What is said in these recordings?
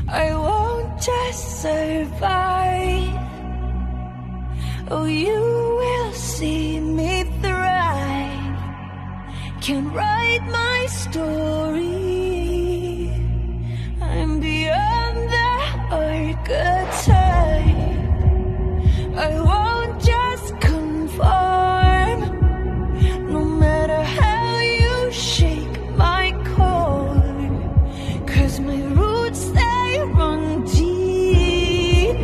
I won't just survive. Oh, you will see me thrive. Can write my story. I'm beyond the archetype. I won't just conform. No matter how you shake my core, 'cause my roots, they run deep.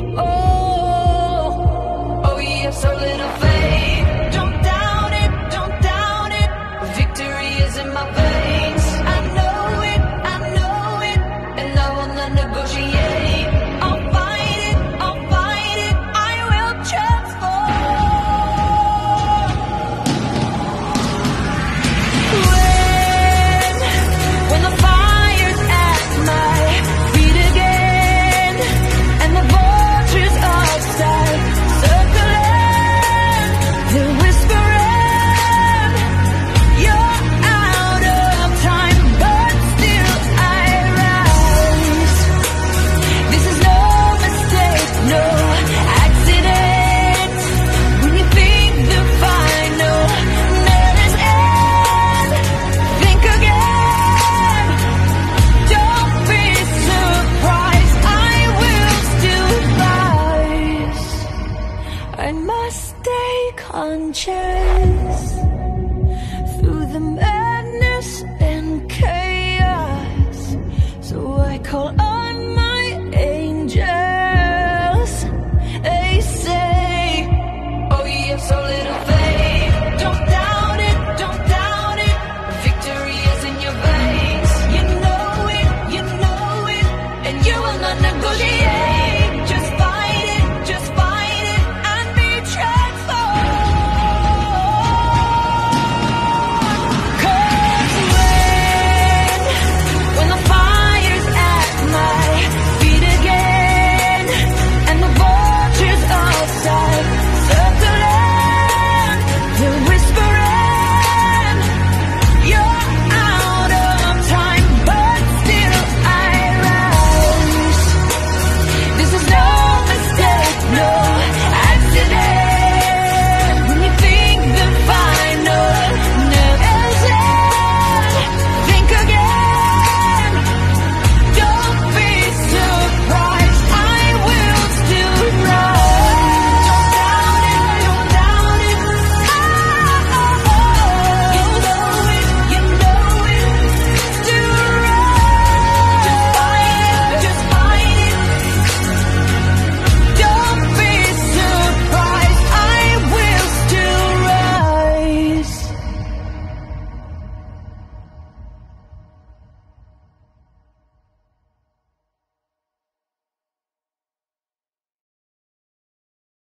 Oh, yes, so little faith. Don't doubt it, don't doubt it. Victory is in my veins. I know it, and I will not negotiate. I'll fight it, I will transform. When the fire's at my feet again, and the vultures outside circling, they're whispering, you're out of time, but still I rise. This is no mistake, no accident. When you think the final nail is in, think again. Don't be surprised, I will still rise. I must stay conscious through the madness and chaos. So I call